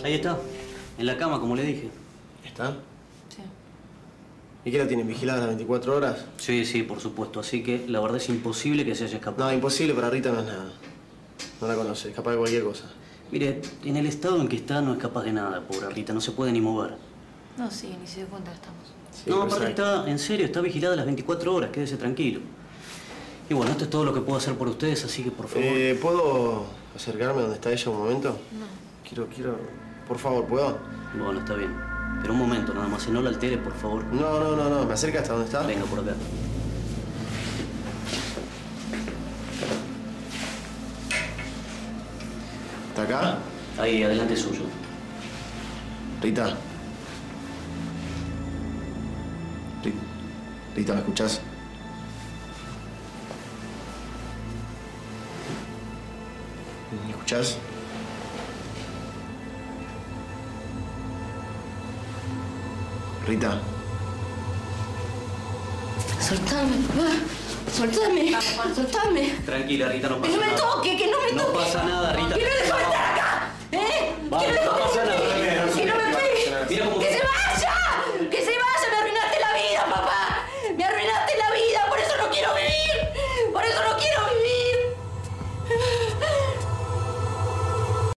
Ahí está, en la cama, como le dije. ¿Está? Sí. ¿Y qué la tienen vigilada las 24 horas? Sí, sí, por supuesto. Así que la verdad es imposible que se haya escapado. No, imposible para Rita no es nada. No la conoce, es capaz de cualquier cosa. Mire, en el estado en que está no es capaz de nada, pobre Rita. No se puede ni mover. No, sí, ni se dio cuenta que estamos. Sí, No, pues aparte hay- está, en serio, está vigilada las 24 horas. Quédese tranquilo. Y bueno, esto es todo lo que puedo hacer por ustedes, así que por favor... ¿Puedo acercarme donde está ella un momento? No. Quiero... Por favor, ¿puedo? Bueno, está bien. Pero un momento nada más, no la altere, por favor. No. ¿Me acerca hasta donde está? Venga, por acá. ¿Está acá? Ahí, adelante suyo. Rita. Rita, ¿me escuchás? ¿Me escuchás? Rita. Soltame, papá. Soltame. Tranquila, Rita, no Que pasa no me nada. toque, que no me